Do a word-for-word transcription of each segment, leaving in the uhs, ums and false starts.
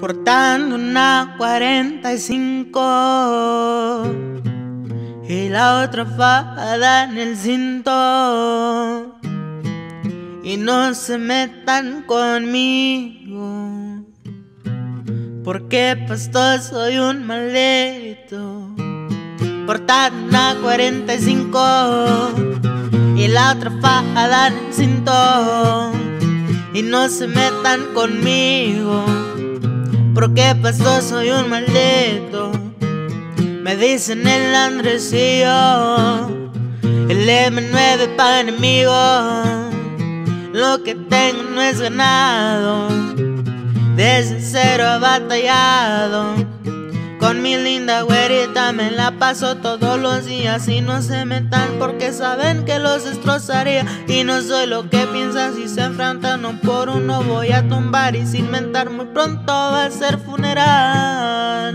portando una cuarenta y cinco y la otra fajada en el cinto. Y no se metan conmigo, porque pastor soy un maldito. Portando una cuarenta y cinco y la otra fajada en el cinto. Y no se metan conmigo, porque pastor soy un maldito. Me dicen el Andresillo, el eme nueve pa' enemigo. Lo que tengo no es ganado, desde cero he batallado. Con mi linda güerita me la paso todos los días. Y no se metan porque saben que los destrozaría. Y no soy lo que piensan, si se enfrentan uno por uno voy a tumbar. Y sin mentar muy pronto va a ser funeral.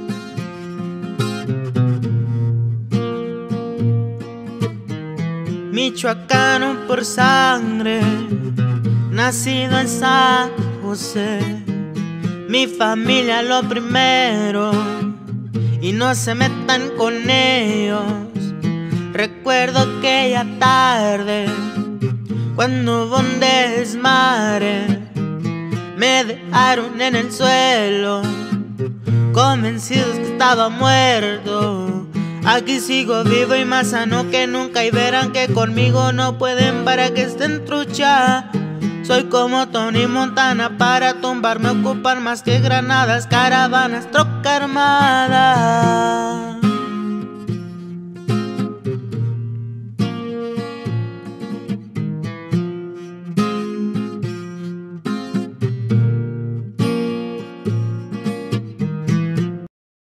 Michoacano por sangre, nacido en San José. Mi familia lo primero, y no se metan con ellos. Recuerdo aquella tarde, cuando hubo un desmadre, me dejaron en el suelo, convencidos que estaba muerto. Aquí sigo vivo y más sano que nunca, y verán que conmigo no pueden para que estén trucha. Soy como Tony Montana, para tumbarme ocupan más que granadas, caravanas, troca armada.